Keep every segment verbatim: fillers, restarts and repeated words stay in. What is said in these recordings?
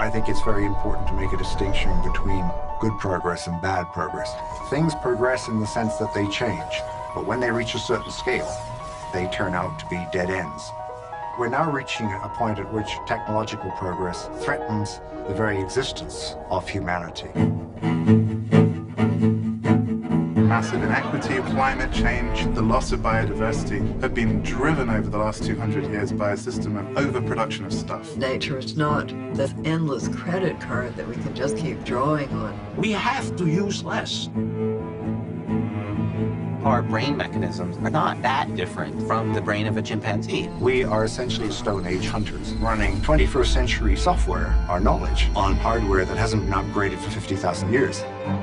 I think it's very important to make a distinction between good progress and bad progress. Things progress in the sense that they change, but when they reach a certain scale, they turn out to be dead ends. We're now reaching a point at which technological progress threatens the very existence of humanity. Massive inequity, climate change, the loss of biodiversity have been driven over the last two hundred years by a system of overproduction of stuff. Nature is not this endless credit card that we can just keep drawing on. We have to use less. Our brain mechanisms are not that different from the brain of a chimpanzee. We are essentially Stone Age hunters, running twenty-first century software, our knowledge, on hardware that hasn't been upgraded for fifty thousand years.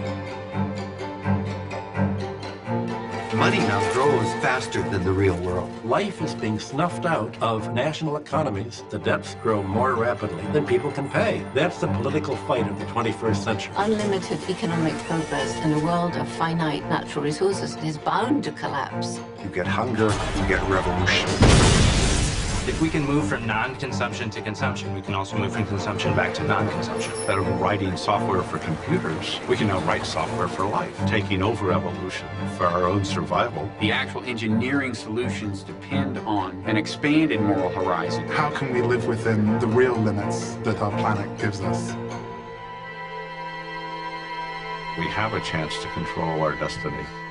Money now grows faster than the real world. Life is being snuffed out of national economies. The debts grow more rapidly than people can pay. That's the political fight of the twenty-first century. Unlimited economic progress in a world of finite natural resources is bound to collapse. You get hunger, you get revolution. If we can move from non-consumption to consumption, we can also move from consumption back to non-consumption. Instead of writing software for computers, we can now write software for life, taking over evolution for our own survival. The actual engineering solutions depend on an expanded moral horizon. How can we live within the real limits that our planet gives us? We have a chance to control our destiny.